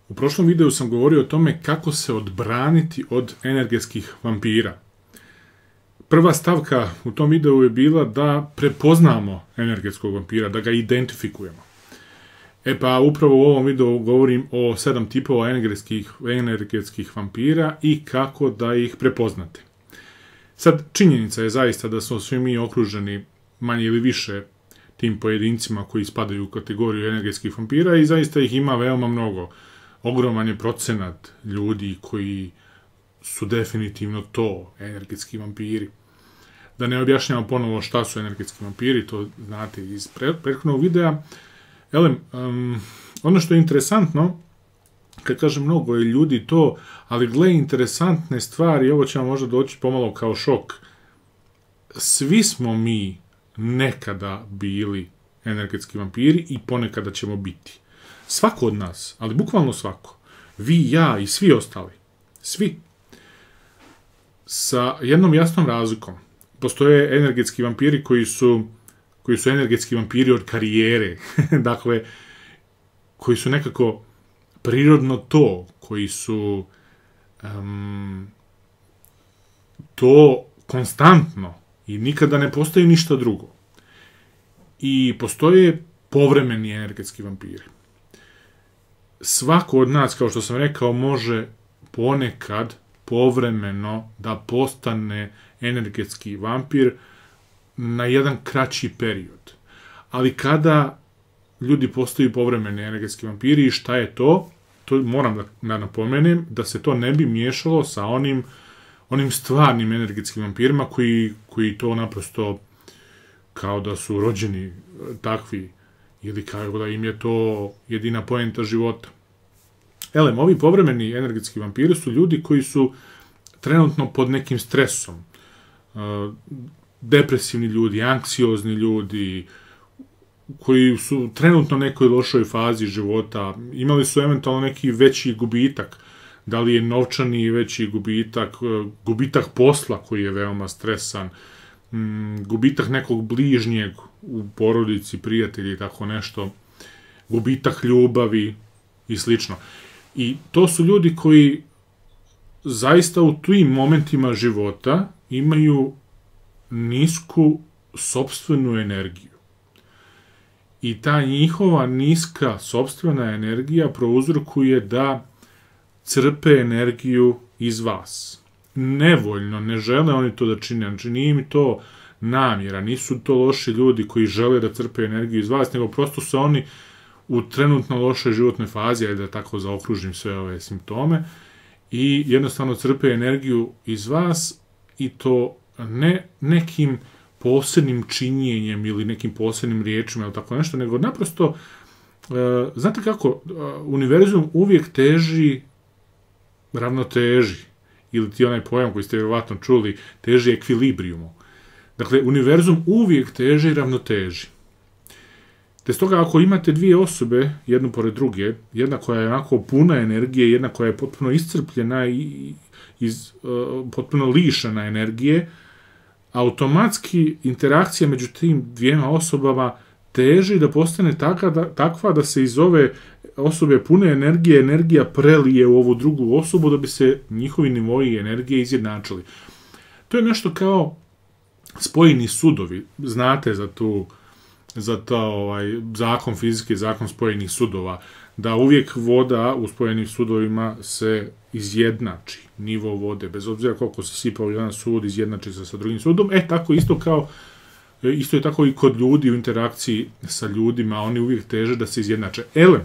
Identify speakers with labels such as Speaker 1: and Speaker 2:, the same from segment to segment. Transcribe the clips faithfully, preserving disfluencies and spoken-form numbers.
Speaker 1: U prošlom videu sam govorio o tome kako se odbraniti od energetskih vampira. Prva stavka u tom videu je bila da prepoznamo energetskog vampira, da ga identifikujemo. E pa upravo u ovom videu govorim o sedam tipova energetskih, energetskih vampira i kako da ih prepoznate. Sad, činjenica je zaista da smo svi mi okruženi manje ili više tim pojedincima koji spadaju u kategoriju energetskih vampira i zaista ih ima veoma mnogo. Ogroman je procenat ljudi koji su definitivno to, energetski vampiri. Da ne objašnjamo ponovo šta su energetski vampiri, to znate iz prethodnog videa. Elem, um, ono što je interesantno, kad kažem mnogo je ljudi to, ali gle interesantne stvari, ovo će vam možda doći pomalo kao šok. Svi smo mi nekada bili energetski vampiri i ponekada ćemo biti. Svako od nas, ali bukvalno svako. Vi, ja i svi ostali. Svi. Sa jednom jasnom razlikom. Postoje energetski vampiri koji su, koji su energetski vampiri od karijere. Dakle, koji su nekako prirodno to, koji su um, to konstantno i nikada ne postoji ništa drugo. I postoje povremeni energetski vampiri. Svako od nas, kao što sam rekao, može ponekad povremeno da postane energetski vampir na jedan kraći period. Ali kada ljudi postaju povremeni energetski vampiri i šta je to, to moram da napomenem da se to ne bi miješalo sa onim, onim stvarnim energetskim vampirima koji, koji to naprosto kao da su rođeni takvi ili kao da im je to jedina poenta života. Elem, ovi povremeni energetski vampiri su ljudi koji su trenutno pod nekim stresom. Depresivni ljudi, anksiozni ljudi, koji su trenutno u nekoj lošoj fazi života, imali su eventualno neki veći gubitak, da li je novčani veći gubitak, gubitak posla koji je veoma stresan, gubitak nekog bližnjeg u porodici, prijatelji i tako nešto, gubitak ljubavi i slično. I to su ljudi koji zaista u tim momentima života imaju nisku sopstvenu energiju. I ta njihova niska sopstvena energija prouzrokuje da crpe energiju iz vas. Nevoljno, ne žele oni to da čine, znači nije mi to namjera, nisu to loši ljudi koji žele da crpe energiju iz vas, nego prosto su oni u trenutno lošoj životnoj fazi, ajde da tako zaokružim sve ove simptome, i jednostavno crpe energiju iz vas i to ne nekim posebnim činjenjem ili nekim posebnim riječima ili tako nešto, nego naprosto, e, znate kako, univerzum uvijek teži ravnoteži, ili ti onaj pojam koji ste vjerovatno čuli, teži ekvilibrijumu. Dakle, univerzum uvijek teži ravnoteži. Te stoga, ako imate dvije osobe, jednu pored druge, jedna koja je onako puna energije, jedna koja je potpuno iscrpljena i iz, uh, potpuno lišena energije, automatski interakcija među tim dvijema osobama teži da postane taka da, takva da se iz ove osobe pune energije, energija prelije u ovu drugu osobu da bi se njihovi nivoji energije izjednačili. To je nešto kao spojeni sudovi. Znate za tu za to ovaj, zakon fizike, zakon spojenih sudova, da uvijek voda u spojenim sudovima se izjednači, nivo vode, bez obzira koliko se sipa u jedan sud, izjednači se sa drugim sudom. E, tako isto kao, isto je tako i kod ljudi u interakciji sa ljudima, oni uvijek teže da se izjednače. Elem,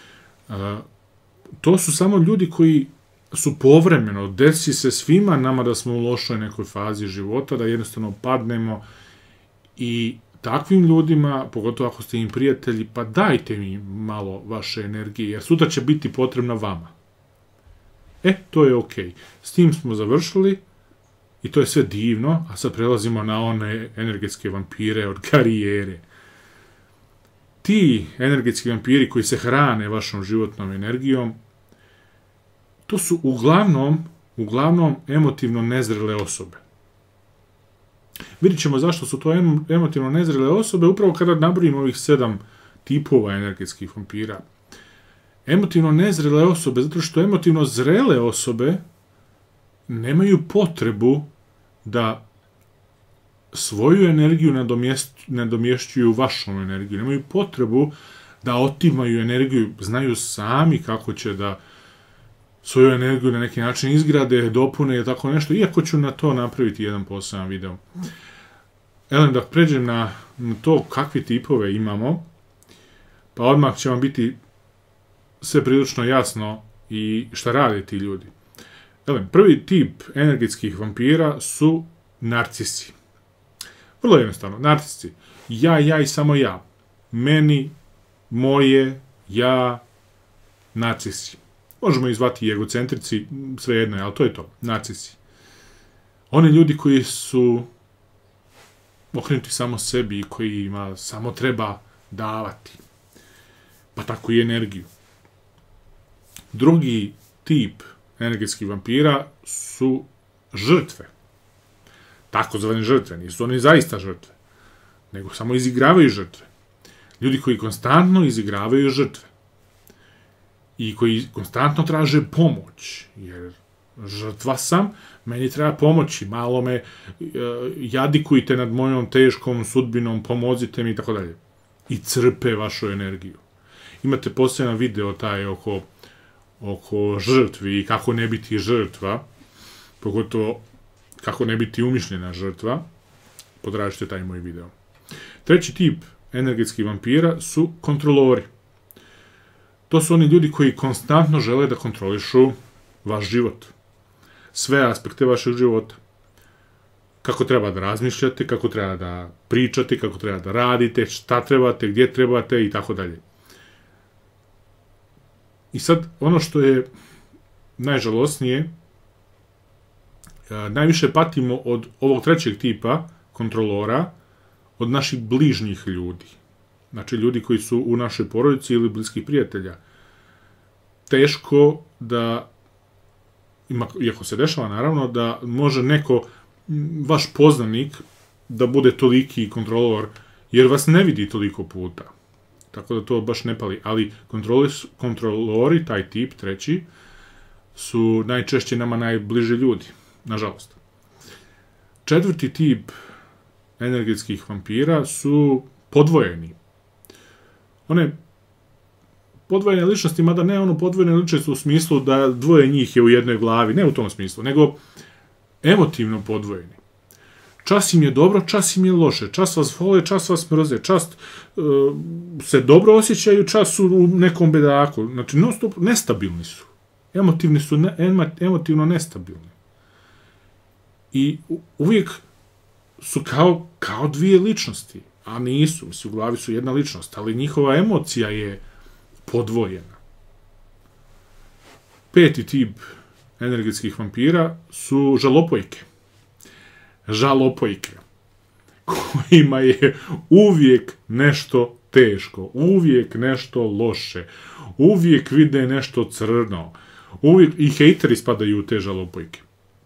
Speaker 1: to su samo ljudi koji su povremeno, desi se svima nama da smo u lošoj nekoj fazi života, da jednostavno padnemo i takvim ljudima, pogotovo ako ste im prijatelji, pa dajte mi malo vaše energije, jer sutra će biti potrebna vama. E, to je okej. S tim smo završili i to je sve divno, a sad prelazimo na one energetske vampire od karijere. Ti energetski vampiri koji se hrane vašom životnom energijom, to su uglavnom, uglavnom emotivno nezrele osobe. Vidjet ćemo zašto su to emotivno nezrele osobe, upravo kada nabrojimo ovih sedam tipova energetskih vampira. emotivno nezrele osobe, zato što emotivno zrele osobe nemaju potrebu da svoju energiju nadomješćuju vašom energiju. Nemaju potrebu da otimaju energiju, znaju sami kako će da svoju energiju na neki način izgrade, dopune i tako nešto, iako ću na to napraviti jedan poseban video. Evo da pređem na, na to kakvi tipove imamo, pa odmah će vam biti sve prilično jasno i šta rade ti ljudi. Evo, prvi tip energetskih vampira su narcisi. Vrlo jednostavno, narcisi. Ja, ja i samo ja. Meni, moje, ja, narcisi. Možemo ih zvati i egocentrici, svejedno je, ali to je to, narcisi. Oni ljudi koji su okrenuti samo sebi i kojima samo treba davati. Pa tako i energiju. Drugi tip energetskih vampira su žrtve. Takozvane žrtve, nisu oni zaista žrtve, nego samo izigravaju žrtve. Ljudi koji konstantno izigravaju žrtve i koji konstantno traže pomoć, jer žrtva sam, meni treba pomoći, malo me jadikujte nad mojom teškom sudbinom, pomozite mi i tako dalje. I crpe vašu energiju. Imate poseban video taj oko, oko žrtvi i kako ne biti žrtva, pogotovo kako ne biti umišljena žrtva, potražite taj moj video. Treći tip energetskih vampira su kontrolori. To su oni ljudi koji konstantno žele da kontrolišu vaš život. Sve aspekte vašeg života. Kako treba da razmišljate, kako treba da pričate, kako treba da radite, šta trebate, gdje trebate i tako dalje. I sad, ono što je najžalosnije, najviše patimo od ovog trećeg tipa kontrolora, od naših bližnjih ljudi. Znači, ljudi koji su u našoj porodici ili bliskih prijatelja. Teško da, iako se dešava naravno, da može neko, vaš poznanik, da bude toliki kontrolor, jer vas ne vidi toliko puta. Tako da to baš ne pali. Ali kontrolori, taj tip, treći, su najčešće nama najbliži ljudi. Nažalost. Četvrti tip energetskih vampira su podvojeni. One podvojene ličnosti, mada ne ono podvojene ličnosti u smislu da dvoje njih je u jednoj glavi, ne u tom smislu, nego emotivno podvojeni. Čas im je dobro, čas im je loše, čas vas vole, čas vas mrze, čas uh, se dobro osjećaju, čas su u nekom bedaku. Znači, non stop, nestabilni su. Emotivni su, ne, emotivno nestabilni. I uvijek su kao, kao dvije ličnosti, a nisu, mislim, u glavi su jedna ličnost, ali njihova emocija je podvojena. Peti tip energetskih vampira su žalopojke. Žalopojke, kojima je uvijek nešto teško, uvijek nešto loše, uvijek vide nešto crno, uvijek i hejteri spadaju u te žalopojke.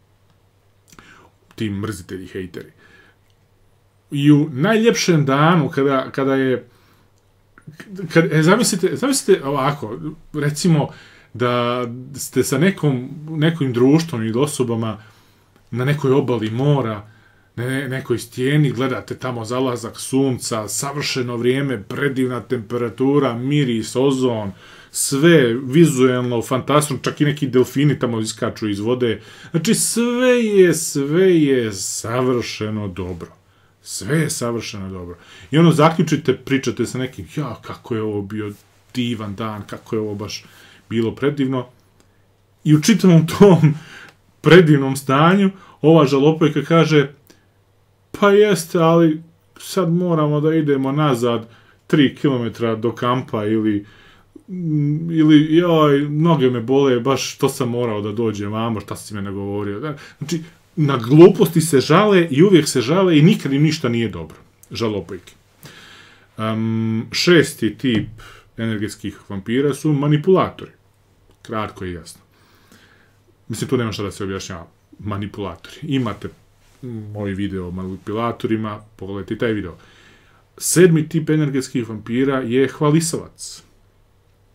Speaker 1: Ti mrzitelji hejteri. I u najljepšem danu, kada, kada je, kad, e, zamislite, zamislite ovako, recimo da ste sa nekom, nekim društvom ili osobama na nekoj obali mora, na ne, nekoj stijeni, gledate tamo zalazak sunca, savršeno vrijeme, predivna temperatura, miris, ozon, sve vizuelno, fantastično, čak i neki delfini tamo iskaču iz vode. Znači, sve je, sve je savršeno dobro. Sve je savršeno dobro. I ono, zaključite, pričate sa nekim, ja, kako je ovo bio divan dan, kako je ovo baš bilo predivno. I u čitavom tom predivnom stanju, ova žalopojka kaže, pa jeste, ali sad moramo da idemo nazad tri kilometra do kampa ili ili, joj, noge me bole, baš to sam morao da dođem vamo, šta si me nagovorio. Znači, na gluposti se žale i uvijek se žale i nikad im ništa nije dobro. Žalopojke. Um, šesti tip energetskih vampira su manipulatori. Kratko i jasno. Mislim, tu nema šta da se objašnjava. Manipulatori. Imate moj video o manipulatorima, pogledajte taj video. Sedmi tip energetskih vampira je hvalisavac.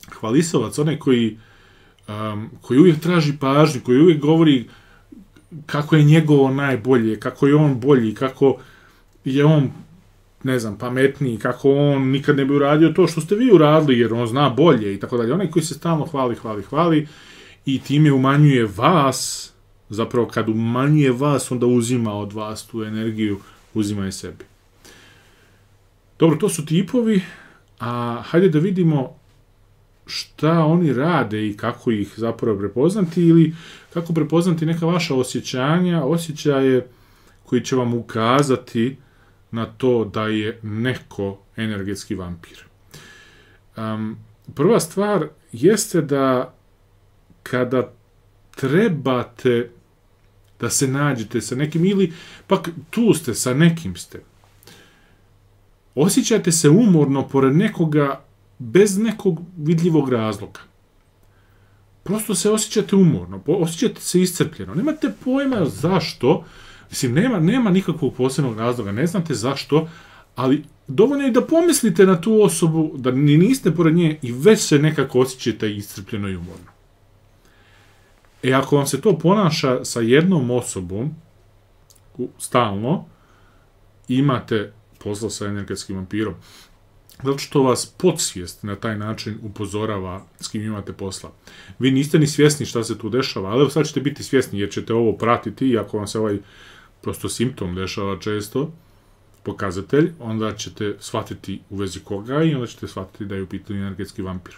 Speaker 1: hvalisavac, onaj koji, um, koji uvijek traži pažnju, koji uvijek govori kako je njegovo najbolje, kako je on bolji, kako je on, ne znam, pametniji, kako on nikad ne bi uradio to što ste vi uradili, jer on zna bolje i tako dalje. Onaj koji se stalno hvali, hvali, hvali i time umanjuje vas, zapravo kad umanjuje vas, onda uzima od vas tu energiju, uzima je sebi. Dobro, to su tipovi, a hajde da vidimo šta oni rade i kako ih zapravo prepoznati ili kako prepoznati neka vaša osjećanja, osjećaje koji će vam ukazati na to da je neko energetski vampir. Um, prva stvar jeste da kada trebate da se nađete sa nekim ili pak tu ste, sa nekim ste, osjećate se umorno pored nekoga bez nekog vidljivog razloga. Prosto se osjećate umorno, osjećate se iscrpljeno. Nemate pojma zašto, mislim, nema, nema nikakvog posebnog razloga, ne znate zašto, ali dovoljno je da pomislite na tu osobu, da ni niste pored nje i već se nekako osjećate iscrpljeno i umorno. E, ako vam se to ponaša sa jednom osobom, stalno, imate posla sa energetskim vampirom. Zato što vas podsvijest na taj način upozorava s kim imate posla. Vi niste ni svjesni šta se tu dešava, ali sad ćete biti svjesni jer ćete ovo pratiti i ako vam se ovaj prosto simptom dešava često, pokazatelj, onda ćete shvatiti u vezi koga i onda ćete shvatiti da je u pitanju energetski vampir.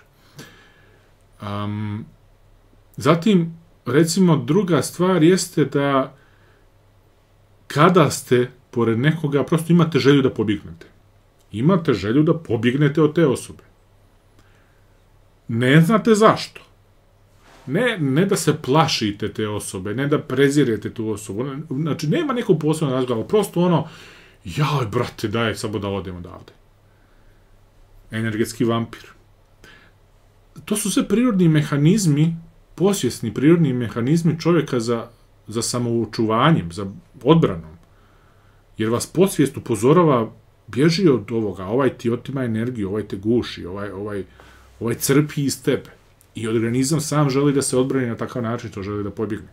Speaker 1: Um, zatim, recimo, druga stvar jeste da kada ste pored nekoga, prosto imate želju da pobjegnete. Imate želju da pobjegnete od te osobe. Ne znate zašto. Ne, ne da se plašite te osobe, ne da prezirete tu osobu. Znači, nema nekog posebnog razloga, ali prosto ono, jaj, brate, daj, samo da odem odavde. Energetski vampir. To su sve prirodni mehanizmi, posvjesni prirodni mehanizmi čovjeka za, za samoučuvanjem, za odbranom. Jer vas podsvijest upozorava, bježi od ovoga, ovaj ti otima energiju, ovaj te guši, ovaj, ovaj, ovaj crpi iz tebe. I organizam sam želi da se odbrani na takav način, to želi da pobjegne.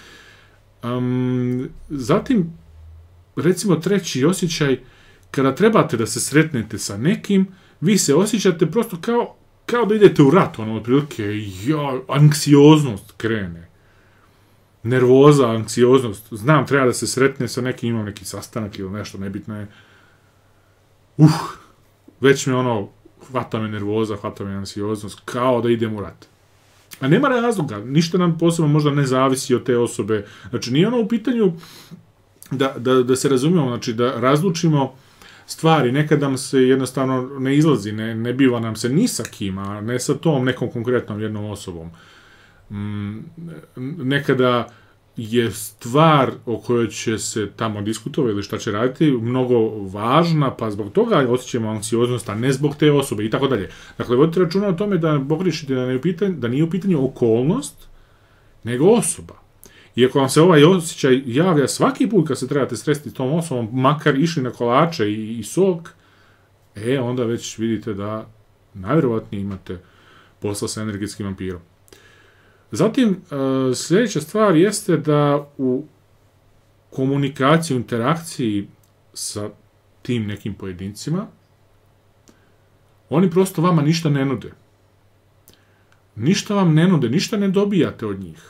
Speaker 1: Um, zatim, recimo treći osjećaj, kada trebate da se sretnete sa nekim, vi se osjećate prosto kao, kao da idete u rat, ono, otprilike, ja, anksioznost krene. Nervoza, anksioznost, znam, treba da se sretne sa nekim, imam neki sastanak ili nešto, nebitno je. Uh, već me ono, hvata me nervoza, hvata me anksioznost, kao da idem u rat. A nema razloga, ništa nam posebno možda ne zavisi od te osobe. Znači, nije ono u pitanju da, da, da se razumijemo, znači da razlučimo stvari, nekad nam se jednostavno ne izlazi, ne, ne biva nam se ni sa kim, a ne sa tom nekom konkretnom jednom osobom. Mm, nekada je stvar o kojoj će se tamo diskutovati ili šta će raditi mnogo važna, pa zbog toga osjećamo anksioznost, a ne zbog te osobe i tako dalje. Dakle, vodite računa o tome da pogriješite da, da nije u pitanju okolnost, nego osoba. I ako vam se ovaj osjećaj javlja svaki put kad se trebate sresti s tom osobom, makar išli na kolače i, i sok, e, onda već vidite da najvjerovatnije imate posla sa energetskim vampirom. Zatim, sljedeća stvar jeste da u komunikaciji, u interakciji sa tim nekim pojedincima, oni prosto vama ništa ne nude. Ništa vam ne nude, ništa ne dobijate od njih.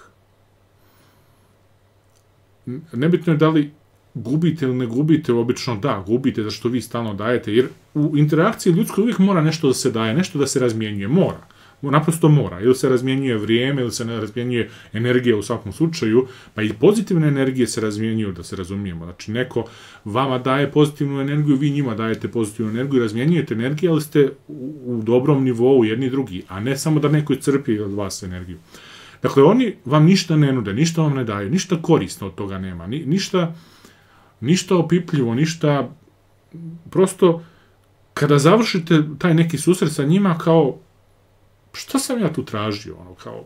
Speaker 1: Nebitno je da li gubite ili ne gubite, obično da, gubite zato što vi stalno dajete, jer u interakciji ljudskoj uvijek mora nešto da se daje, nešto da se razmjenjuje, mora. Naprosto mora, ili se razmjenjuje vrijeme, ili se razmjenjuje energija u svakom slučaju, pa i pozitivne energije se razmjenjuju, da se razumijemo. Znači, neko vama daje pozitivnu energiju, vi njima dajete pozitivnu energiju, razmjenjujete energiju, ali ste u, u dobrom nivou jedni drugi, a ne samo da neko crpi od vas energiju. Dakle, oni vam ništa ne nude, ništa vam ne daju, ništa korisno od toga nema, ni, ništa, ništa opipljivo, ništa, prosto, kada završite taj neki susret sa njima, kao, šta sam ja tu tražio, ono, kao,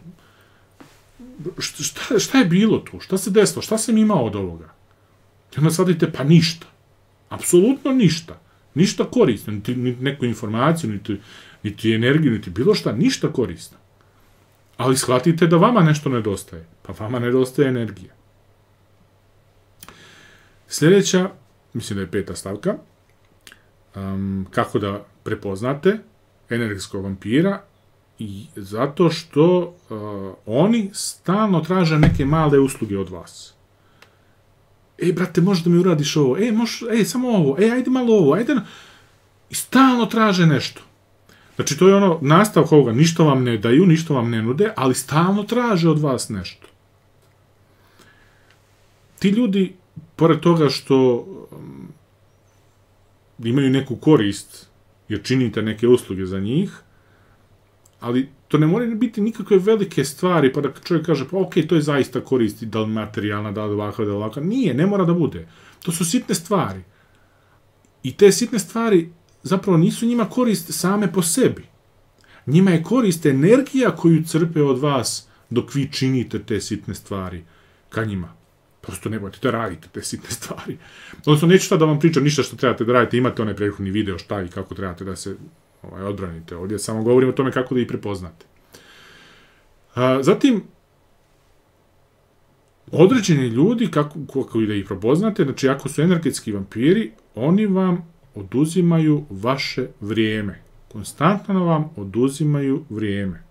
Speaker 1: šta, šta je bilo tu, šta se desilo, šta sam imao od ovoga? I onda shvatite, pa ništa, apsolutno ništa, ništa korisno, niti, niti neku informaciju, niti niti energiju, niti bilo šta, ništa korisno. Ali shvatite da vama nešto nedostaje. Pa vama nedostaje energija. Sljedeća, mislim da je peta stavka, um, kako da prepoznate energetskog vampira, i zato što uh, oni stalno traže neke male usluge od vas. Ej, brate, možeš da mi uradiš ovo? Ej, možeš, ej, samo ovo? Ej, ajde malo ovo, ajde. I stalno traže nešto. Znači, to je ono, nastavak ovoga, ništa vam ne daju, ništa vam ne nude, ali stalno traže od vas nešto. Ti ljudi, pored toga što um, imaju neku korist, jer činite neke usluge za njih, ali to ne moraju biti nikakve velike stvari, pa da čovjek kaže, pa okej, to je zaista koristi, da li materijalna, da li ovakva, da li ovakva. Nije, ne mora da bude. To su sitne stvari. I te sitne stvari zapravo nisu njima korist same po sebi. Njima je korist energija koju crpe od vas dok vi činite te sitne stvari ka njima. Prosto ne bojte da radite te sitne stvari. Odnosno, neću šta da vam pričam ništa što trebate da radite, imate onaj prethodni video šta i kako trebate da se ovaj, odbranite. Ovdje samo govorim o tome kako da ih prepoznate. A, zatim, određeni ljudi, kako, kako da ih prepoznate, znači ako su energetski vampiri, oni vam oduzimaju vaše vrijeme. Konstantno vam oduzimaju vrijeme.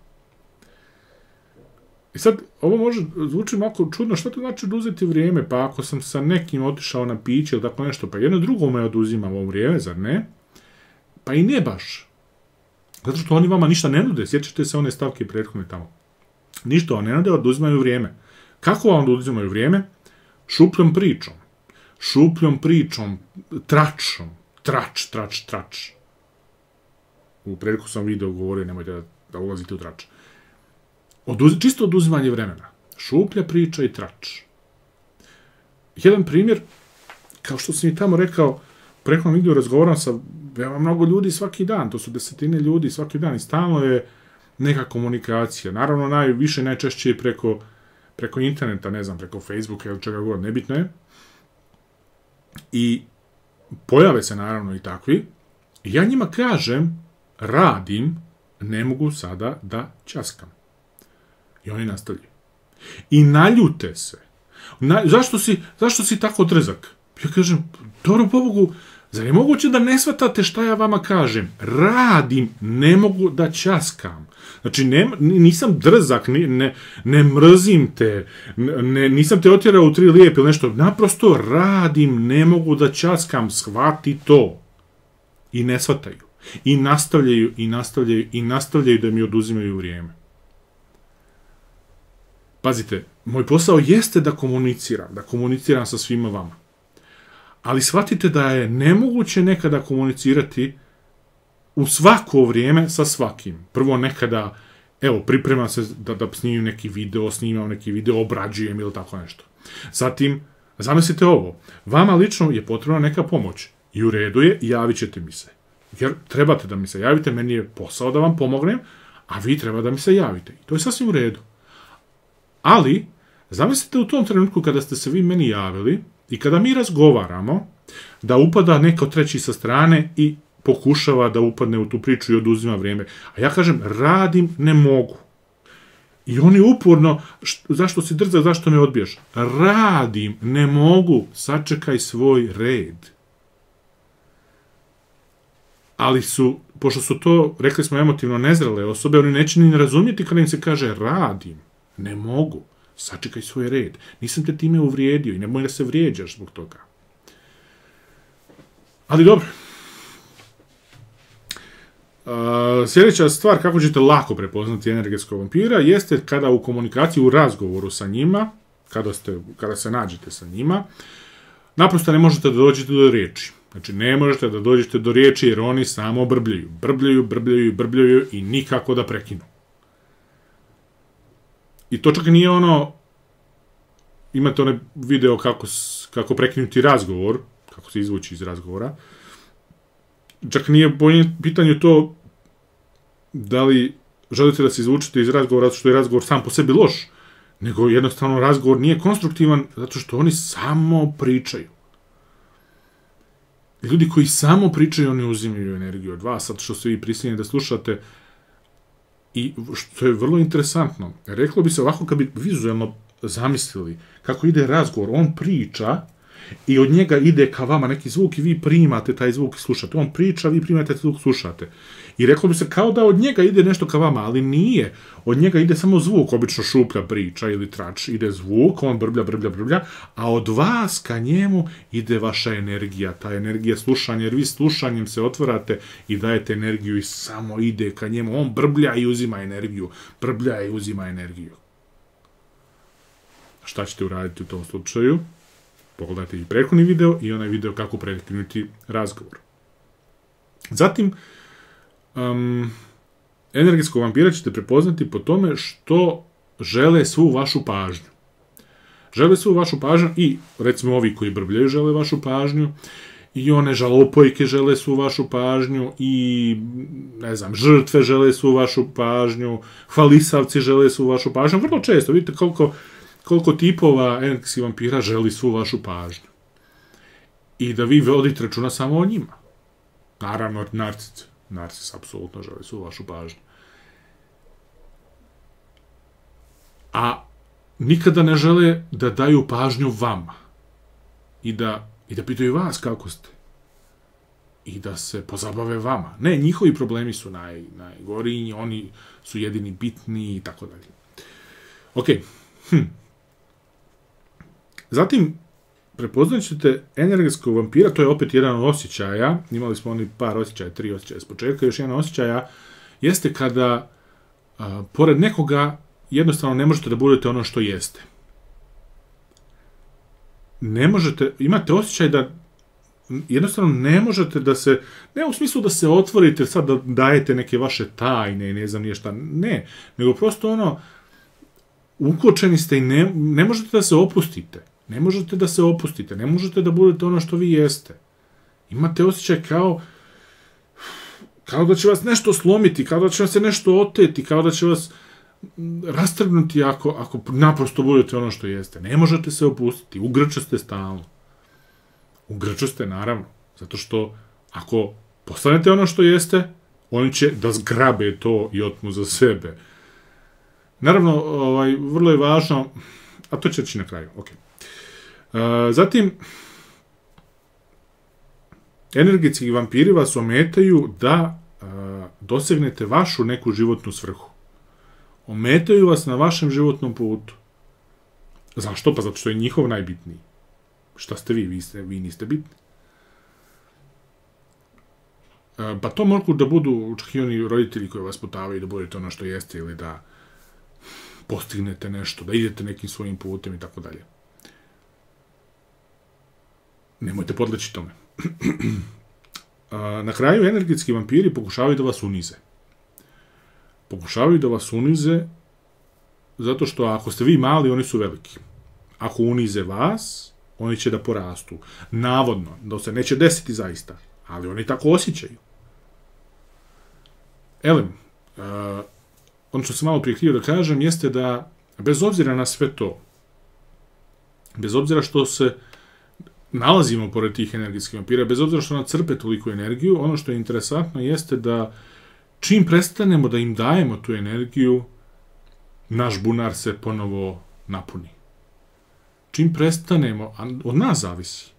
Speaker 1: I sad, ovo može zvuči malo čudno, što to znači oduzeti vrijeme? Pa ako sam sa nekim otišao na piće ili tako nešto, pa jedno drugo me oduzima ovo vrijeme, zar ne? Pa i ne baš. Zato što oni vama ništa ne nude, sjećate se one stavke prethodne tamo. Ništa vam ne nude, oduzimaju vrijeme. Kako vam oduzimaju vrijeme? Šupljom pričom. Šupljom pričom, tračom. Trač, trač, trač. U prethodnom sam video govorio, nemojte da, da ulazite u trač. Oduz, čisto oduzimanje vremena. Šuplja priča i trač. Jedan primjer, kao što sam i tamo rekao, u prethodnom videu razgovaram sa veoma mnogo ljudi svaki dan, to su desetine ljudi svaki dan i stalno je neka komunikacija. Naravno, najviše, najčešće je preko, preko interneta, ne znam, preko Facebooka ili čega god, nebitno je. I pojave se naravno i takvi. I ja njima kažem, radim, ne mogu sada da ćaskam. I oni nastavljaju. I naljute se. Na, zašto, si, zašto si tako drzak? Ja kažem, dobro pobogu, zar je moguće da ne shvatate šta ja vama kažem? Radim, ne mogu da ćaskam. Znači, ne, nisam drzak, ne, ne, ne mrzim te, ne, nisam te otjerao u tri lijepe ili nešto. Naprosto radim, ne mogu da ćaskam, shvati to. I ne shvataju. I nastavljaju, i nastavljaju, i nastavljaju da mi oduzimaju vrijeme. Pazite, moj posao jeste da komuniciram, da komuniciram sa svima vama. Ali shvatite da je nemoguće nekada komunicirati u svako vrijeme sa svakim. Prvo nekada, evo, pripremam se da, da snimim neki video, snimam neki video, obrađujem ili tako nešto. Zatim, zamislite ovo, vama lično je potrebna neka pomoć. I u redu je, javit ćete mi se. Jer trebate da mi se javite, meni je posao da vam pomognem, a vi treba da mi se javite. I to je sasvim u redu. Ali, zamislite u tom trenutku kada ste se vi meni javili i kada mi razgovaramo, da upada neko treći sa strane i pokušava da upadne u tu priču i oduzima vrijeme. A ja kažem, radim, ne mogu. I oni uporno, zašto si drzak, zašto me odbijaš? Radim, ne mogu, sačekaj svoj red. Ali su, pošto su to, rekli smo, emotivno nezrele osobe, oni neće ni razumjeti kada im se kaže radim. Ne mogu. Sačekaj svoj red. Nisam te time uvrijedio i nemoj da se vrijeđaš zbog toga. Ali dobro. Uh, sljedeća stvar kako ćete lako prepoznati energetskog vampira jeste kada u komunikaciji, u razgovoru sa njima, kada, ste, kada se nađete sa njima, naprosto ne možete da dođete do riječi. Znači, ne možete da dođete do riječi jer oni samo brbljaju. Brbljaju, brbljaju, brbljaju i nikako da prekinu. I to čak nije ono, imate onaj video kako, kako prekinuti razgovor, kako se izvući iz razgovora. Čak nije po pitanju to da li želite da se izvučete iz razgovora zato što je razgovor sam po sebi loš, nego jednostavno razgovor nije konstruktivan zato što oni samo pričaju. ljudi koji samo pričaju, oni uzimaju energiju od vas, zato što ste vi prisiljeni da slušate. I što je vrlo interesantno, reklo bi se ovako kad bi vizualno zamislili kako ide razgovor, on priča i od njega ide ka vama neki zvuk i vi primate taj zvuk i slušate. On priča, vi primate taj zvuk, slušate. I reklo bi se kao da od njega ide nešto ka vama, ali nije. Od njega ide samo zvuk, obično šuplja priča ili trač, ide zvuk, on brblja, brblja, brblja, a od vas ka njemu ide vaša energija, ta energija slušanja, jer vi slušanjem se otvarate i dajete energiju i samo ide ka njemu. On brblja i uzima energiju, brblja i uzima energiju. Šta ćete uraditi u tom slučaju? Pogledajte i prethodni video i onaj video kako prekinuti razgovor. Zatim, um, energetskog vampira ćete prepoznati po tome što žele svu vašu pažnju. Žele svu vašu pažnju i, recimo, ovi koji brbljaju žele vašu pažnju, i one žalopojke žele svu vašu pažnju, i, ne znam, žrtve žele svu vašu pažnju, hvalisavci žele svu vašu pažnju. Vrlo često, vidite koliko koliko tipova energetskih vampira želi svu vašu pažnju. I da vi vodite računa samo o njima. Naravno, narcis. Narcis apsolutno želi svu vašu pažnju. A nikada ne žele da daju pažnju vama. I da, i da pitaju vas kako ste. I da se pozabave vama. Ne, njihovi problemi su naj, najgoriji, oni su jedini bitni i tako dalje. Okej. Hm. Zatim, prepoznat ćete energetskog vampira, to je opet jedan od osjećaja, imali smo oni par osjećaja, tri osjećaja s početka, još jedan osjećaja, jeste kada, a, pored nekoga, jednostavno ne možete da budete ono što jeste. Ne možete, imate osjećaj da jednostavno ne možete da se, ne u smislu da se otvorite, sad da dajete neke vaše tajne i ne znam nije šta, ne, nego prosto ono, ukočeni ste i ne, ne možete da se opustite. Ne možete da se opustite, ne možete da budete ono što vi jeste. Imate osjećaj kao, kao da će vas nešto slomiti, kao da će vas se nešto oteti, kao da će vas rastrgnuti ako, ako naprosto budete ono što jeste. Ne možete se opustiti, ugrču ste stalno. Ugrču ste, naravno, zato što ako postanete ono što jeste, oni će da zgrabe to i otmu za sebe. Naravno, ovaj, vrlo je važno, a to će reći na kraju, okej. Uh, zatim, energetski vampiri vas ometaju da uh, dosegnete vašu neku životnu svrhu. Ometaju vas na vašem životnom putu. Zašto? Pa zato što je njihov najbitniji. Šta ste vi? Vi, ste, vi niste bitni. Uh, pa to mogu da budu čak i oni roditelji koji vas putavaju da budete ono što jeste ili da postignete nešto, da idete nekim svojim putem i tako dalje. Nemojte podleći tome. Na kraju energetski vampiri pokušavaju da vas unize. Pokušavaju da vas unize zato što ako ste vi mali, oni su veliki. Ako unize vas, oni će da porastu. Navodno, da se neće desiti zaista, ali oni tako osjećaju. Elem, uh, ono što sam malo prije htio da kažem jeste da, bez obzira na sve to, bez obzira što se nalazimo pored tih energetskih vampira, bez obzira što nam crpe toliko energiju, ono što je interesantno jeste da čim prestanemo da im dajemo tu energiju, naš bunar se ponovo napuni. Čim prestanemo, a od nas zavisi.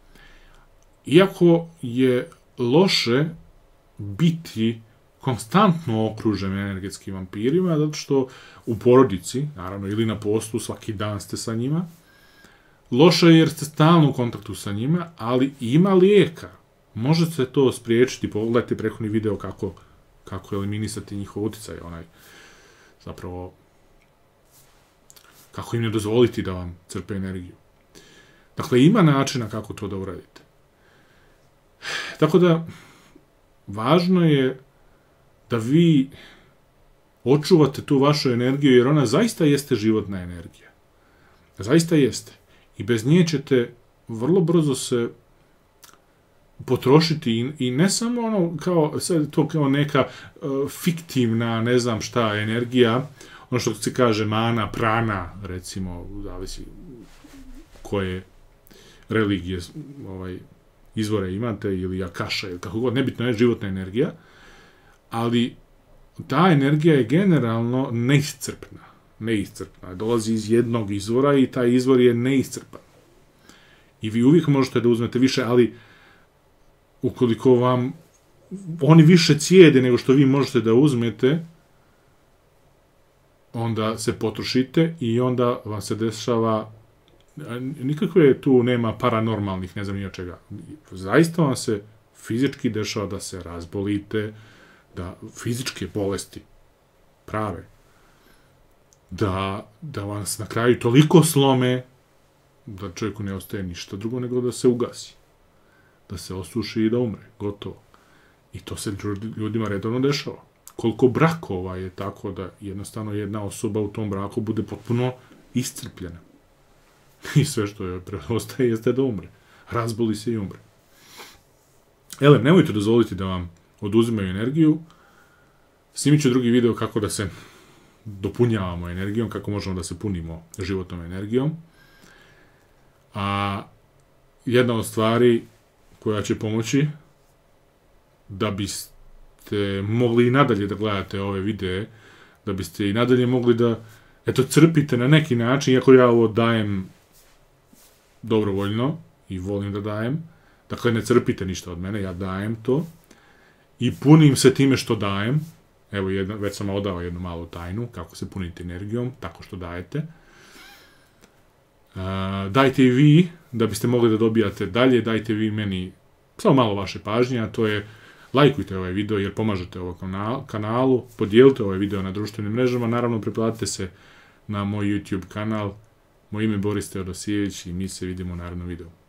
Speaker 1: Iako je loše biti konstantno okružen energetskim vampirima, zato što u porodici, naravno, ili na poslu, svaki dan ste sa njima, loše je jer ste stalno u kontaktu sa njima, ali ima lijeka. Možete to spriječiti, pogledajte prethodni video kako, kako eliminisati njihov uticaj, onaj, zapravo, kako im ne dozvoliti da vam crpe energiju. Dakle, ima načina kako to da uradite. Tako da, važno je da vi očuvate tu vašu energiju, jer ona zaista jeste životna energija. Zaista jeste. I bez nje ćete vrlo brzo se potrošiti i, i ne samo ono kao, sad to kao neka uh, fiktivna, ne znam šta, energija, ono što se kaže mana, prana, recimo, zavisi koje religije ovaj, izvore imate, ili akaša, ili kako god, nebitno je životna energija, ali ta energija je generalno neiscrpna. Neiscrpna. Dolazi iz jednog izvora i taj izvor je neiscrpan. I vi uvijek možete da uzmete više, ali ukoliko vam oni više cijede nego što vi možete da uzmete, onda se potrošite i onda vam se dešava, nikakve tu nema paranormalnih, ne znam ni čega. Zaista vam se fizički dešava da se razbolite, da fizičke bolesti prave, da, da vas na kraju toliko slome da čovjeku ne ostaje ništa drugo nego da se ugasi, da se osuši i da umre, gotovo. I to se ljudima redovno dešava. Koliko brakova je tako da jednostavno jedna osoba u tom braku bude potpuno iscrpljena. I sve što joj preostaje jeste da umre. Razboli se i umre. Elem, nemojte dozvoliti da vam oduzimaju energiju. Snimit ću drugi video kako da se dopunjavamo energijom, kako možemo da se punimo životnom energijom. A jedna od stvari koja će pomoći da biste mogli i nadalje da gledate ove videe, da biste i nadalje mogli da, eto, crpite na neki način, iako ja ovo dajem dobrovoljno i volim da dajem, dakle, ne crpite ništa od mene, ja dajem to i punim se time što dajem. Evo, jedna, već sam odao jednu malu tajnu, kako se punite energijom, tako što dajete. Uh, dajte i vi, da biste mogli da dobijate dalje, dajte vi meni samo malo vaše pažnje, a to je lajkujte ovaj video jer pomažete ovom kanal, kanalu, podijelite ovaj video na društvenim mrežama, naravno preplatite se na moj YouTube kanal. Moje ime je Boris Teodosijević i mi se vidimo u narednom videu.